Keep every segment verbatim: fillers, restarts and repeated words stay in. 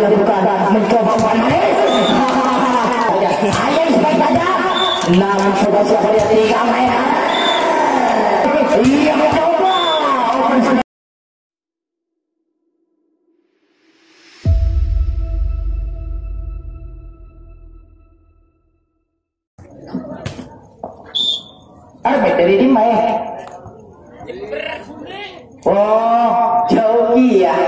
dilakukan mencoba manis. Ayo baik saja. Namun coba siapa dia tiga mainan. Iya mencoba. Ada dari di mana? Oh, joki ya.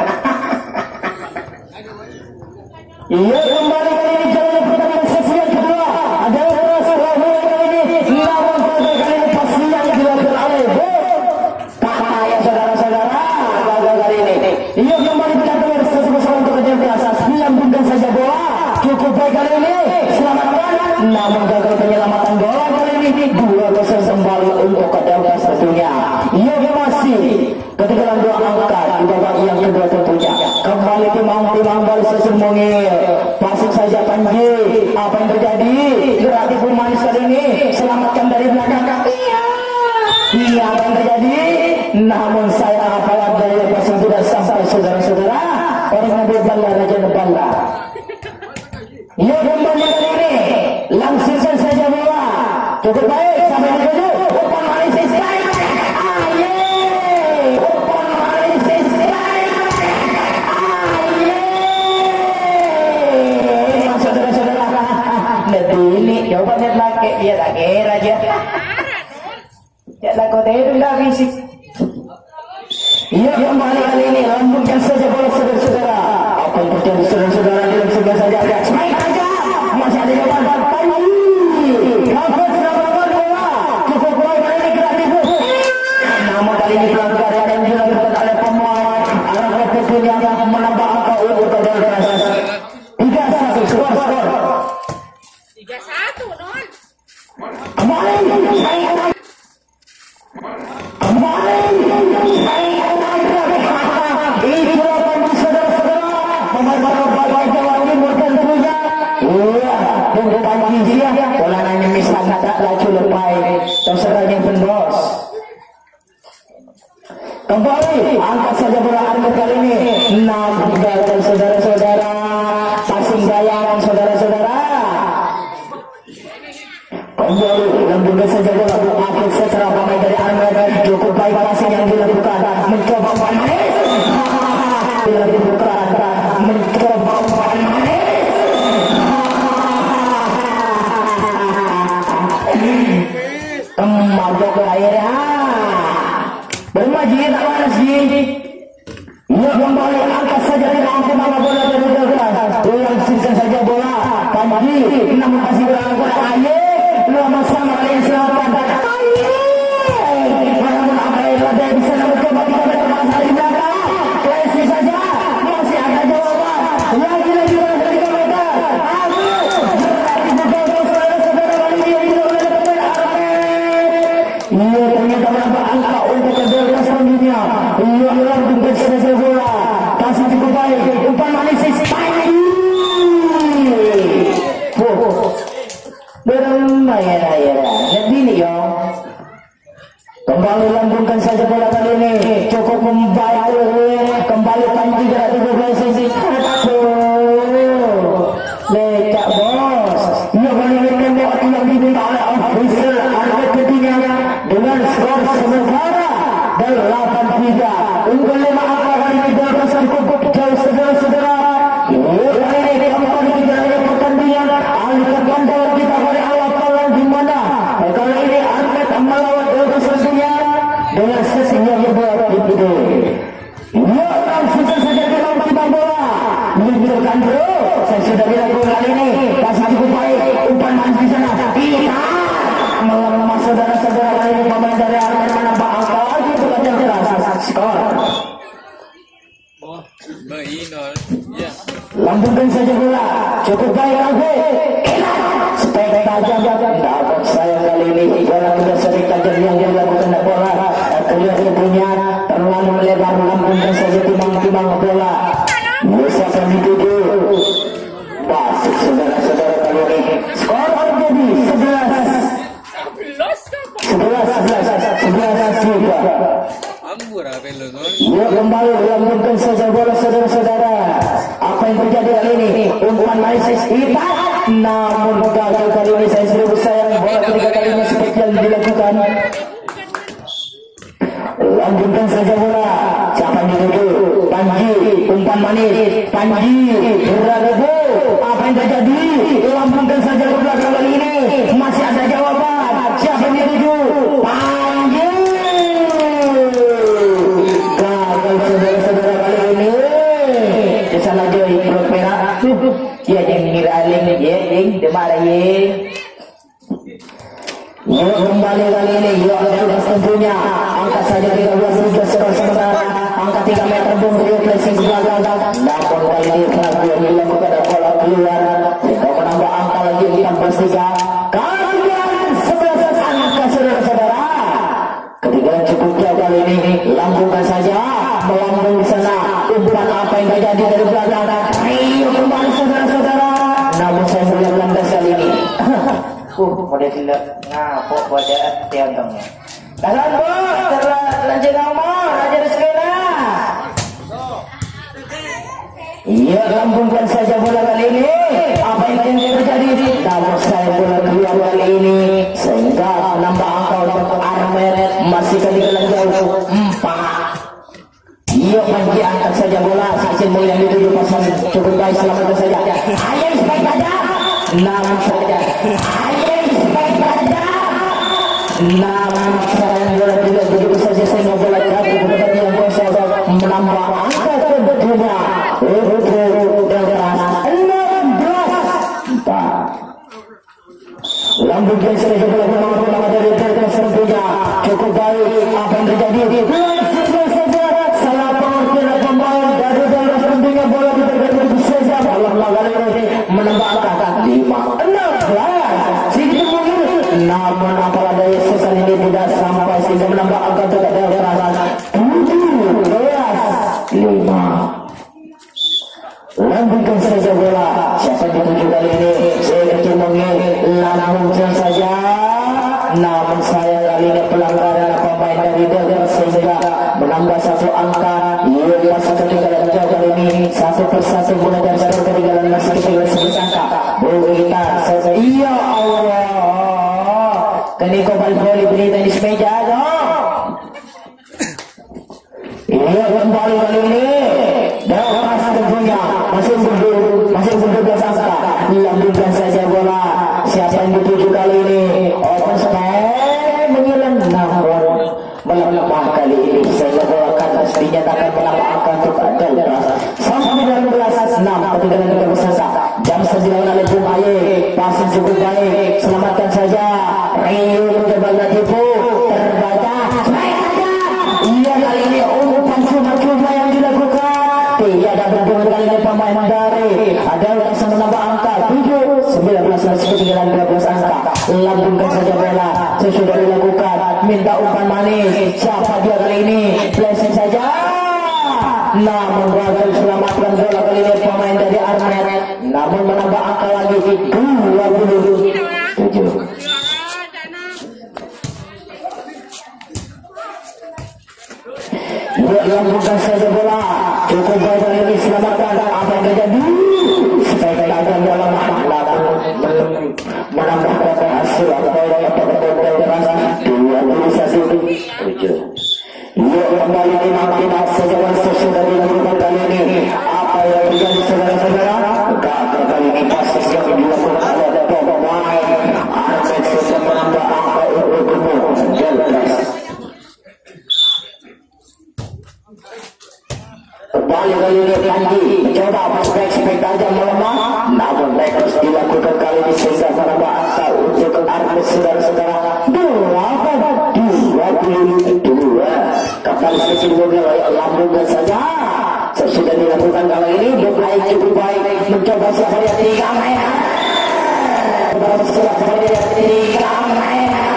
Iya, kembali kali ini jalan pertandingan sesi yang kedua. Ada rasa lawan kali ini. Namun pada kali ini pasti yang dilakukan oleh kakak ya saudara-saudara. Gagal kali ini. Iya, kembali benar-benar sesuai untuk kerja biasa. Menyambungkan saja bola. Cukup baik kali ini. Selamat malam. Namun gagal penyelamatan bola kali ini. Dua gol kembali untuk kedua satunya. Iya, masih ketika dua angkat di babak yang kedua tentunya kembali timang-timang balas sesemungil pasang saja Panji. Apa yang terjadi? Kreatif manis kali ini selamatkan dari belakang kaki. Iya, apa yang terjadi? Namun saya apalah dari pasang tidak sampai saudara-saudara. Orang mobil bala raja bala. Iya, kembali kali ini langsungkan saja bola. Cukup baik sampai di tujuh. Umpan manis sekali. Coba lihat lagi, dia tak kira aja. Ya tak kau tahu dah fisik. Iya, kembali kali ini lambungkan saja bola saudara-saudara. Apa yang terjadi saudara-saudara dalam sebelah saja agak semain aja. Masih ada jawaban Panji. Kapan sudah berapa bola? Cukup bola kali ini kreatif. Namun kali ini pelanggar yang dilakukan oleh pemain arah keputusan yang menambah angka untuk kedua rasa. Tiga satu skor skor. Tiga satu non. Kembali, kembali, kembali. Itulah Panji saudara-saudara. Pemain baru Jawa Timur tentunya. Iya, tunggu Panji dia. Bola nanya misal tak laju lepai. Terserahnya pendos. Kembali, angkat saja bola Armut kali ini. Enam gagal saudara-saudara. Passing bayangan saudara-saudara. Kembali lambungkan saja bola akhir setelah pemain dari Armada cukup baik passing yang dilakukan mencoba manis dilakukan mencoba manis kembali ke akhirnya bermaji tak manis sih. Ia kembali angkat saja di angkat bola bola dari belakang langsungkan saja bola Panji namun masih berangkat ayo lama sama kalian selamat. Namun apa yang ada di sana mencoba tidak ada masalah di belakang. Klasi saja masih ada jawaban. Lagi-lagi dari komentar. Aku berarti bukan saudara-saudara kali ini yang tidak boleh pemain Armet. Ia ternyata menambah angka untuk kedua selanjutnya. Ia melambungkan saja bola. Kasih cukup baik. Umpan manis sekali. Bermain-main jadi ini ya. Kembali lambungkan saja bola kali ini. Cukup membayar. Kembali Panji jarak tiga belas sisi. Lecak bos. Ia menginginkan bola yang diminta oleh official Armet ketiga dengan skor sementara delapan tiga. Unggul lima angka kali ini dalam cukup jauh saudara-saudara. Kali ini kembali kita dalam pertandingan alihkan bandar kita pada awal kalah di mana kali ini Armet melawan Elga Sasunya dengan sesi yang berbeda itu. Ya, langsung saja kita timang bola menunjukkan bro. Saya sudah bilang kali ini kasih cukup baik umpan manis di sana. Kita melemah saudara-saudara kali ini pemain dari Armet menambah angka lagi bukan yang terasa skor. Lambungkan saja bola cukup baik lagi spek tajam dapat saya kali ini bola sudah sering tajam yang dilakukan bola kelihatan punya terlalu melebar. Lambungkan saja timang-timang bola bisa akan dituju pasik saudara-saudara kali ini skor jadi sebelas sebelas sebelas juga. Ya, kembali lambungkan saja bola saudara-saudara. Apa apa yang terjadi kali ini? Umpan manis hitam, namun gagal kali ini. Saya seribu sayang bola ketiga kalinya seperti yang dilakukan. Lanjutkan saja bola. Siapa yang dituju? Panji, umpan manis. Panji, berada. Apa yang terjadi? Lambungkan saja ke belakang kali ini. Masih ada jawaban. Siapa yang dituju? Panji. Gagal saudara-saudara kali ini. Di sana dia perut merah. Dia yang ngiraling dia, ding, dia marah ye. Yuk kembali kali ini. Yuk ada tentunya. Angkat saja tiga belas sudah sementara. Angkat tiga meter bom beliau placing ke belakang. Namun kali ini Prabowo bilang kepada bola keluar. Sehingga menambah angka lagi empat belas tiga. Kemudian sebelas angka saudara-saudara. Ketinggalan cukup jauh kali ini. Lambungkan saja. Melambung di sana. Umpan apa yang terjadi dari belakang. Ayo kembali saudara-saudara. Namun saya sembilan belas kali ini. Uh, pada tidak ngapok pada tiantongnya. Kasan bo, lanjut nomor, aja sekena. Iya, lambungkan saja bola kali ini. Apa yang terjadi? Namun saya bola keluar kali ini sehingga menambah angka untuk Armet masih ketinggalan jauh empat. Iya, Panji angkat saja bola. Saksi yang dituju pasang cukup baik, selamatkan saja. Ayo spek saja. Namun saja. Ayo spek saja. Namun sekarang bola juga begitu saja sehingga bola jatuh kepada yang kosong menambah angka kedua untuk Delras enam belas empat. Lambungkan saja bola bola dari Delras tentunya cukup baik. Apa yang terjadi? Sudah saja salah pengertian pemain dari Delras tentunya bola ditergati saja. Allah mengalami menambah angka lima enam belas. Sedikit mungkin namun apalah daya sesan ini tidak sampai sehingga menambah angka untuk Delras tujuh belas lima. Lambungkan saja bola. Siapa yang dituju kali ini? Saya kecil lambungkan saja. Namun saya kali ini pelanggaran pemain dari Delras sehingga menambah satu angka. Ia masih ketinggalan jauh kali ini. Satu persatu bola dan satu ketinggalan masih ketinggalan sebelas angka. Kita saja. Ya Allah. Keniko balik beli tenis meja dong. Iya kembali kali ini. Delras tentunya masih berdua masih berdua angka. Lambungkan saja bola. Siapa yang dituju kali ini? Open space menyelam namun melemah kali ini sehingga bola kandas dinyatakan menambah angka untuk Delras. Sembilan belas enam ketinggalan kita bersasa. Jam sejalan oleh Bung Aye. Pasang cukup baik. Selamatkan saja. Rio mencoba tipu terbaca. Baik saja. Iya kali ini umpan cuma-cuma yang dilakukan. Tidak ada berhubungan kali ini pemain dari ada yang menambah angka tujuh sembilan belas masih ketinggalan dua belas angka. Lambungkan saja bola. Sesudah dilakukan. Minta umpan manis. Siapa dia kali ini? Blessing saja. Namun gagal selamatkan bola kali ini pemain dari Armet. Namun menambah angka lagi dua puluh tujuh. Lambungkan saja bola. Cukup baik kali ini selamatkan. Apa yang terjadi? Supaya akan bola menambah berapa hasil atau dua puluh satu tujuh. Yuk kembali di makin sejalan sesudah dilakukan kali ini. Apa yang terjadi saudara-saudara? Gagal kali ini pasis yang dilakukan oleh pemain Armet sudah menambah angka untuk Delras. Kembali kali ini Panji mencoba spek-spek aja melemah. Namun Delras dilakukan kali ini sehingga menambah angka untuk Armet saudara-saudara. Delapan dua puluh dua. Kembali sisi bola lambungkan saja. Sesudah dilakukan kali ini Bukai cukup baik mencoba siapa yang tiga mainan. Siapa yang tiga mainan.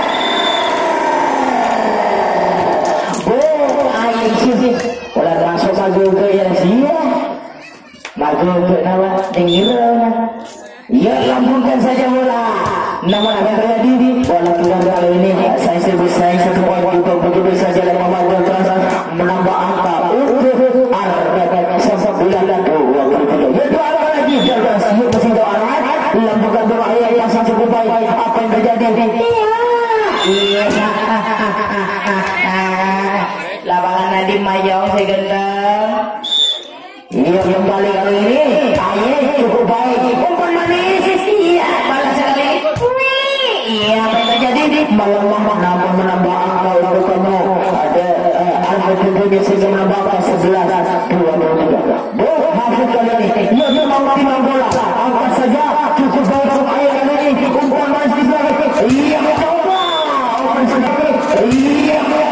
Bukai sisi bola masuk magu ke yang sia. Magu ke nama tinggiran. Ya lambungkan saja bola. Namun apa yang terjadi? Bola keluar kali ini. Saya sebut saya satu poin untuk begitu saja dan memanggil menambah angka untuk Armet sembilan dan dua puluh lapangan Nadiem Mayong si gendeng. Iya kembali kali ini ayo cukup baik umpan manis iya balas sekali iya apa yang terjadi melemah namun menambah angka untuk kamu ada Al-Fatihah sehingga menambah angka sebelas dua dua tiga oh maksud kali ini iya dia mau timang bola angkat saja cukup baik untuk ayo kali ini umpan manis lagi iya mencoba umpan sedikit iya